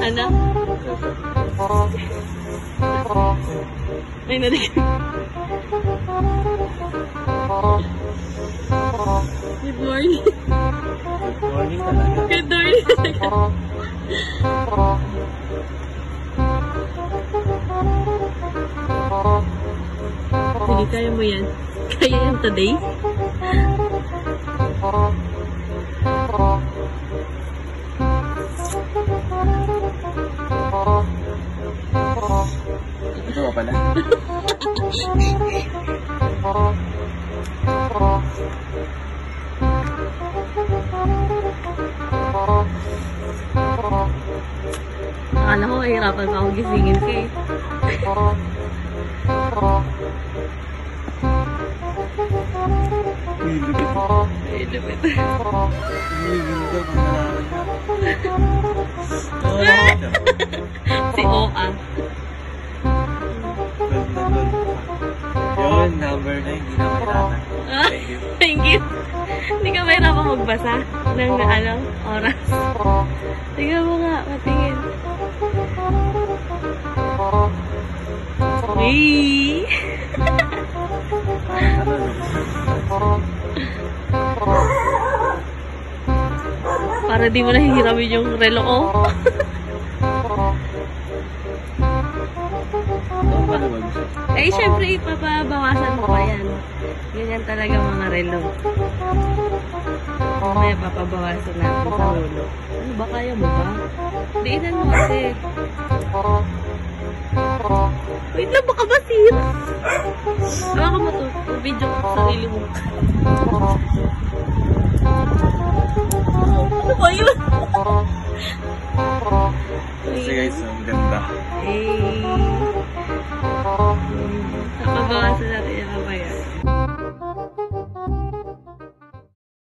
Anak. Ay, narinig. Good morning. Good morning talaga. Good morning talaga. Sige, kaya mo yan. Kaya yan today? Ito ka pala. Akala ko mahirapan pa akong gisingin ka eh. Uy, lupit. Ay, lupit. Uy, ganda kung nalaman na. Si Oa. Ganda doon. Yun, number 9. Hindi na mahirapan. Thank you. Thank you. Hindi ka mahirapan magbasa ng oras. Tingnan mo nga, matingin. Uy! Para di mo nahihiramin yung relo ko. Eh, syempre, ipapabawasan mo pa yan. Ganyan talaga mga relo. Mamaya papabawasan natin sa ulo. Ano ba, kaya mo ba? Diinan mo kasi. Wait lang, baka masira. Baka mo to. Video ko sa sarili mo. Ano ba yun? Kasi guys, ang ganda. Eh. Napabawasan natin